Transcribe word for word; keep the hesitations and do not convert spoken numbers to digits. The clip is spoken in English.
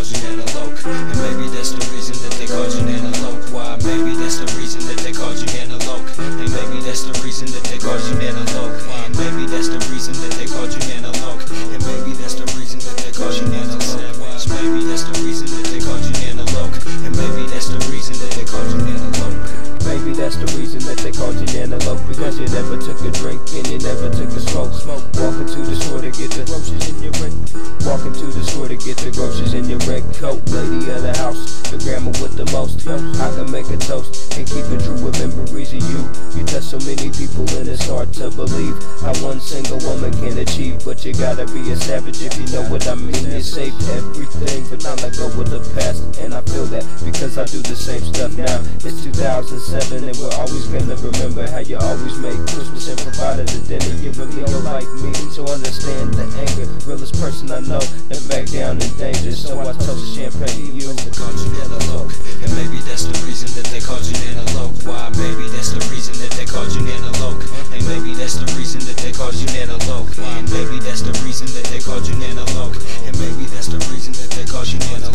called you Nanaloke. And maybe that's the reason that they called you Nanaloke. Why? Maybe that's the reason that they called you Nanaloke. And maybe that's the reason that they called you Nanaloke. And maybe that's the reason that they called you Nanaloke. And maybe that's the reason that they called you Nanaloke. Maybe that's the reason that they called you Nanaloke. And maybe that's the reason that they called you Nanaloke. Maybe that's the reason that they called you Nanaloke, because you never took a drink and you never took a smoke. Smoke. Walking to the store to get the groceries in your red. Walking to the store to get the groceries in your red coat. Lady of the house, the grandma with the most. I can make a toast and keep it true with memories of you. You touch so many people and it's hard to believe how one single woman can achieve. But you gotta be a savage if you know what I mean. You saved everything, but now let go with the past. And I feel that because I do the same stuff now. It's two thousand seven and we're always gonna remember how you always make Christmas and provided the dinner. You really don't like me, so understand the anger. Realest person I know, and back down in danger. So I toast champagne to you. They called you Nanaloke. And maybe that's the reason that they called you Nanaloke. Why? Maybe that's the reason that they called you Nanaloke. And maybe that's the reason that they called you Nanaloke. And maybe that's the reason that they called you Nanaloke. And maybe that's the reason that they called you Nanaloke.